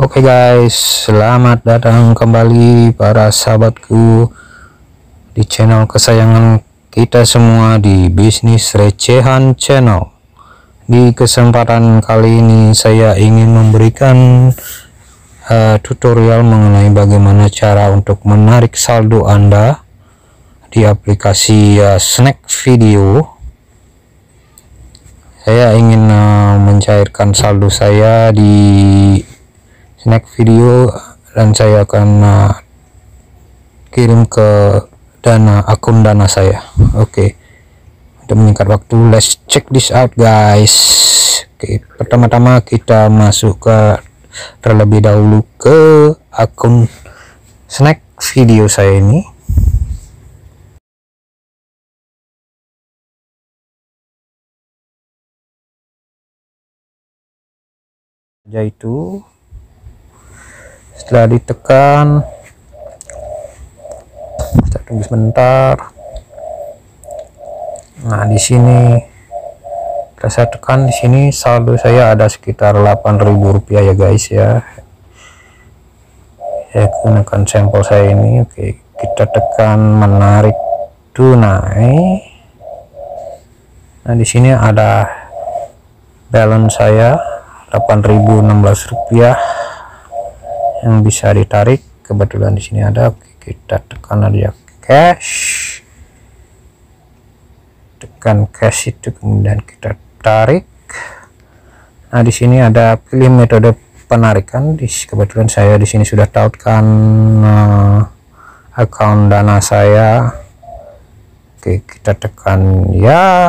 Oke guys, selamat datang kembali para sahabatku di channel kesayangan kita semua di Bisnis Recehan Channel. Di kesempatan kali ini saya ingin memberikan tutorial mengenai bagaimana cara untuk menarik saldo Anda di aplikasi Snack Video. Saya ingin mencairkan saldo saya di Snack Video dan saya akan kirim ke akun dana saya. Oke. Untuk menyingkat waktu, let's check this out guys. Oke, pertama-tama kita masuk ke terlebih dahulu ke akun Snack Video saya ini. Yaitu setelah ditekan, kita tunggu sebentar. Nah, di sini saya tekan, di sini saldo saya ada sekitar Rp8.000 ya guys ya. Saya gunakan sampel saya ini. Oke, kita tekan menarik tunai. Nah, di sini ada balance saya Rp8.016 yang bisa ditarik. Kebetulan di sini ada. Oke, kita tekan aja cash, tekan cash itu, kemudian kita tarik. Nah, di sini ada pilih metode penarikan. Kebetulan saya di sini sudah tautkan akun dana saya. Oke, kita tekan ya.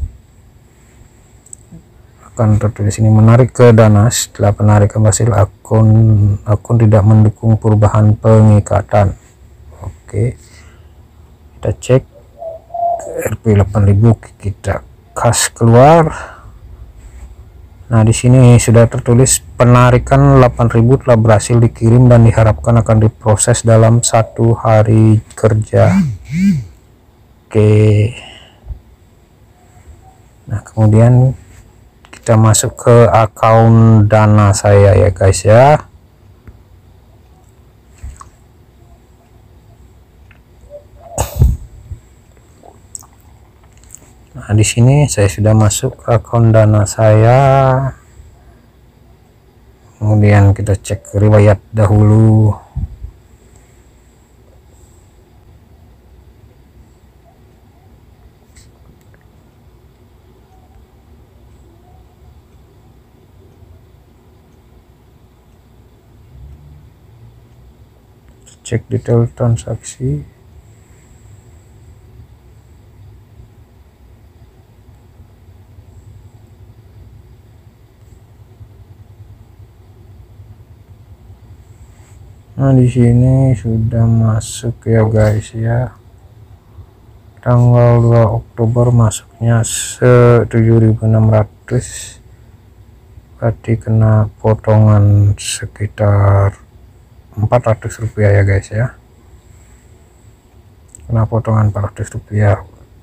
Akan tertulis ini menarik ke dana. Setelah penarikan berhasil, akun tidak mendukung perubahan pengikatan. Oke, kita cek Rp8.000, kita kas keluar. Nah, di sini sudah tertulis penarikan Rp8.000 telah berhasil dikirim dan diharapkan akan diproses dalam 1 hari kerja. Oke, nah kemudian kita masuk ke akun dana saya ya guys ya. Nah, di sini saya sudah masuk ke akun dana saya. Kemudian kita cek riwayat dahulu. Cek detail transaksi. Nah, di sini sudah masuk ya guys ya. Tanggal 2 Oktober masuknya 7.600. Berarti kena potongan sekitar Rp400 ya guys ya. Kena potongan Rp400.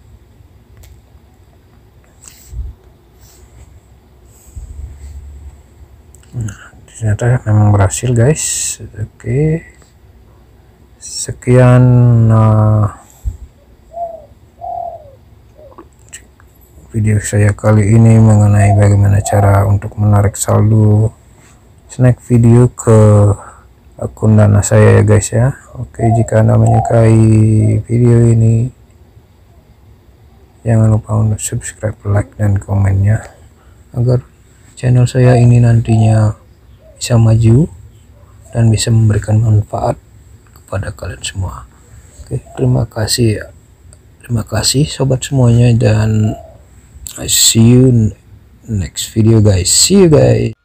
Nah, ternyata memang berhasil guys. Oke, sekian video saya kali ini mengenai bagaimana cara untuk menarik saldo Snack Video ke akun dana saya ya guys ya. Oke, jika Anda menyukai video ini, jangan lupa untuk subscribe, like, dan komennya agar channel saya ini nantinya bisa maju dan bisa memberikan manfaat kepada kalian semua. Oke, terima kasih sobat semuanya, dan I see you next video guys. See you guys.